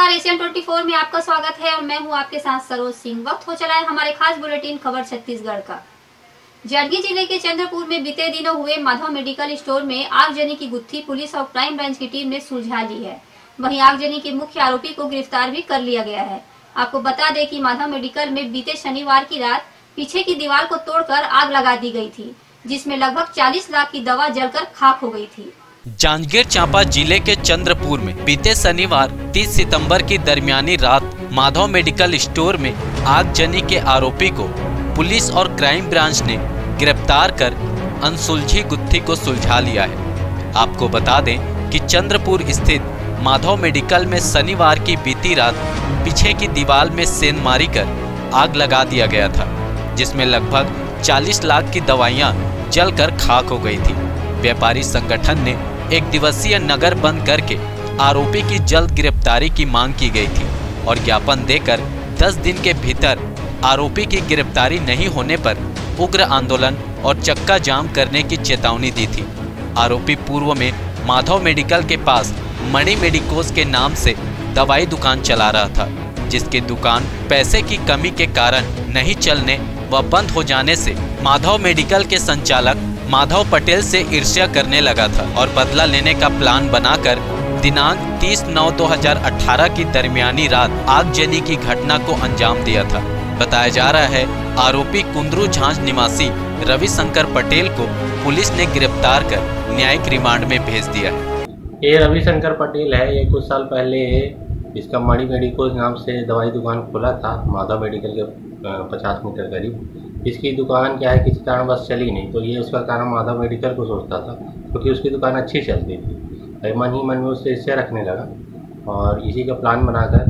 नमस्कार, एशियन 24 में आपका स्वागत है और मैं हूं आपके साथ सरोज सिंह। वक्त हो चला है हमारे खास बुलेटिन खबर छत्तीसगढ़ का। जांजगीर जिले के चंद्रपुर में बीते दिनों हुए माधव मेडिकल स्टोर में आगजनी की गुत्थी पुलिस और क्राइम ब्रांच की टीम ने सुलझा ली है। वहीं आगजनी के मुख्य आरोपी को गिरफ्तार भी कर लिया गया है। आपको बता दें कि माधव मेडिकल में बीते शनिवार की रात पीछे की दीवार को तोड़कर आग लगा दी गई थी, जिसमें लगभग 40 लाख की दवा जलकर खाक हो गई थी। जांजगीर चांपा जिले के चंद्रपुर में बीते शनिवार 30 सितंबर की दरमियानी रात माधव मेडिकल स्टोर में आगजनी के आरोपी को पुलिस और क्राइम ब्रांच ने गिरफ्तार कर अनसुलझी गुत्थी को सुलझा लिया है। आपको बता दें कि चंद्रपुर स्थित माधव मेडिकल में शनिवार की बीती रात पीछे की दीवार में सेंध मारी कर आग लगा दिया गया था, जिसमें लगभग 40 लाख की दवाइयां जलकर खाक हो गई थी। व्यापारी संगठन ने एक दिवसीय नगर बंद करके आरोपी की जल्द गिरफ्तारी की मांग की गई थी और ज्ञापन देकर 10 दिन के भीतर आरोपी की गिरफ्तारी नहीं होने पर उग्र आंदोलन और चक्का जाम करने की चेतावनी दी थी। आरोपी पूर्व में माधव मेडिकल के पास मणि मेडिकोज के नाम से दवाई दुकान चला रहा था, जिसकी दुकान पैसे की कमी के कारण नहीं चलने व बंद हो जाने से माधव मेडिकल के संचालक माधव पटेल से ईर्ष्या करने लगा था और बदला लेने का प्लान बनाकर दिनांक 30/9/2018 की दरमियानी रात आगजनी की घटना को अंजाम दिया था। बताया जा रहा है आरोपी कुंदरू झांझ निवासी रविशंकर पटेल को पुलिस ने गिरफ्तार कर न्यायिक रिमांड में भेज दिया है। ये रविशंकर पटेल है। ये कुछ साल पहले इसका मणि मेडिकोज नाम से दवाई दुकान खोला था माधव मेडिकल के 50 मीटर करीब। इसकी दुकान क्या है, किसी कारण बस चली नहीं, तो ये उसका कारण माधव मेडिकल को सोचता था, क्योंकि उसकी दुकान अच्छी चलती थी। मन ही मन में उससे ईर्ष्या रखने लगा और इसी का प्लान बनाकर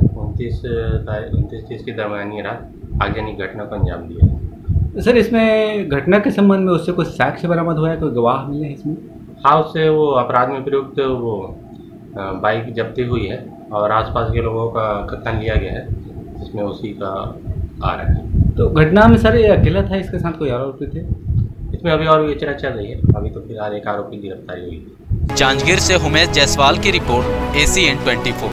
29-30 की दरमियानी रात आगजनी घटना को अंजाम दिया। सर, इसमें घटना के संबंध में उससे कुछ साक्ष्य बरामद हुआ है, कोई गवाह मिले हैं इसमें? हाँ, उससे वो अपराध में प्रयुक्त वो बाइक जब्ती हुई है और आसपास के लोगों का कथन लिया गया है, जिसमें उसी का आ रहा है। तो घटना में सर ये अकेला था, इसके साथ कोई और आरोपी थे? इसमें अभी और विचार चल रही है। अभी तो फिलहाल एक आरोपी की गिरफ्तारी हुई है। जांजगीर से उमेश जायसवाल की रिपोर्ट, एशियन 24।